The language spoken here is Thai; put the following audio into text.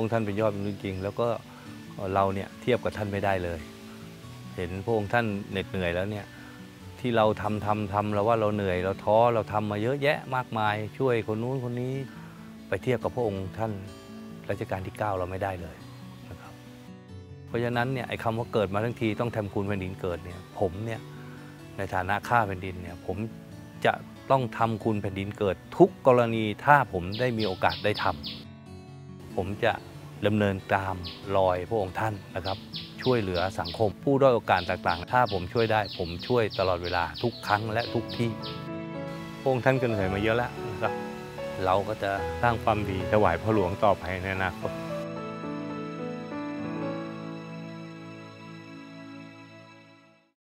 องค์ท่านเป็นยอดมนุษย์จริงแล้วก็เราเนี่ยเทียบกับท่านไม่ได้เลยเห็นพระองค์ท่านเหน็ดเหนื่อยแล้วเนี่ยที่เราทำเราว่าเราเหนื่อยเราท้อเราทำมาเยอะแยะมากมายช่วยคนนู้นคนนี้ไปเทียบกับพระองค์ท่านรัชกาลที่ 9เราไม่ได้เลยนะครับเพราะฉะนั้นเนี่ยไอ้คำว่าเกิดมาทั้งทีต้องทำคุณแผ่นดินเกิดเนี่ยผมเนี่ยในฐานะข้าแผ่นดินเนี่ยผมจะต้องทำคุณแผ่นดินเกิดทุกกรณีถ้าผมได้มีโอกาสได้ทำผมจะดำเนินตามรอยพระองค์ท่านนะครับช่วยเหลือสังคมผู้ด้อยโอกาสต่างๆถ้าผมช่วยได้ผมช่วยตลอดเวลาทุกครั้งและทุกที่พระองค์ท่านก็เหนื่อยมาเยอะแล้วนะครับเราก็จะสร้างความดีถวายพระหลวงต่อไปในอนาคต